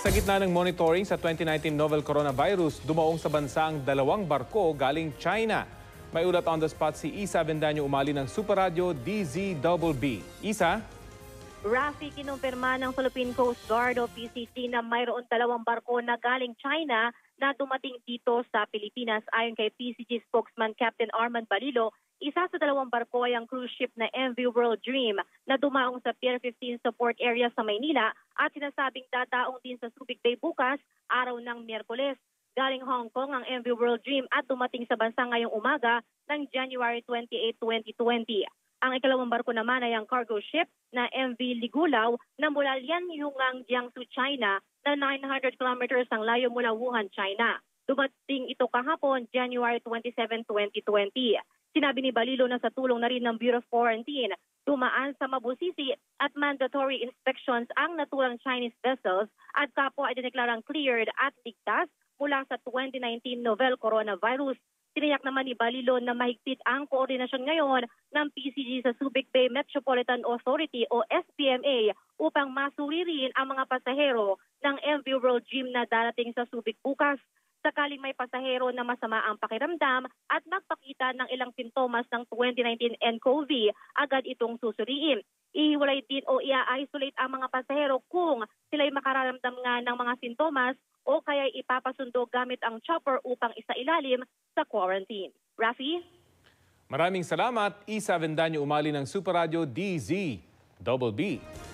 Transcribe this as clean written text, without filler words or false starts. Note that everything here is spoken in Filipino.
Sa gitna ng monitoring sa 2019 novel coronavirus, dumaong sa bansa ang 2 barko galing China. May ulat on the spot si Isa Avendaño umali ng Super Radio DZBB. Isa? Rafi, kinumpirma ng Philippine Coast Guard o PCG na mayroon 2 barko na galing China na dumating dito sa Pilipinas. Ayon kay PCG spokesman Captain Armand Balilo, isa sa 2 barko ay ang cruise ship na MV World Dream na dumaong sa Pier 15 support area sa Maynila at sinasabing dadaong din sa Subic Bay bukas, araw ng Miyerkules. Galing Hong Kong ang MV World Dream at dumating sa bansa ngayong umaga ng January 28, 2020. Ang ikalawang barko naman ay ang cargo ship na MV Ligulaw na mula Lianyungang, Jiangsu, China na 900 kilometers ang layo mula Wuhan, China. Dumating ito kahapon, January 27, 2020. Sinabi ni Balilo na sa tulong na rin ng Bureau of Quarantine, dumaan sa mabusisi at mandatory inspections ang naturang Chinese vessels at kapwa ay dineklarang cleared at ligtas mula sa 2019 novel coronavirus. Tiniyak naman ni Balilo na mahigpit ang koordinasyon ngayon ng PCG sa Subic Bay Metropolitan Authority o SBMA upang masuri rin ang mga pasahero ng MV World Dream na darating sa Subic bukas. Sakaling may pasahero na masama ang pakiramdam at magpakita ng ilang sintomas ng 2019 nCoV, agad itong susuriin. Ihiwalay din o i-isolate ang mga pasahero kung sila'y makararamdam nga ng mga sintomas o kaya ipapasundo gamit ang chopper upang isailalim sa quarantine. Rafi? Maraming salamat, Isa Avendaño umali ng Super Radio DZBB.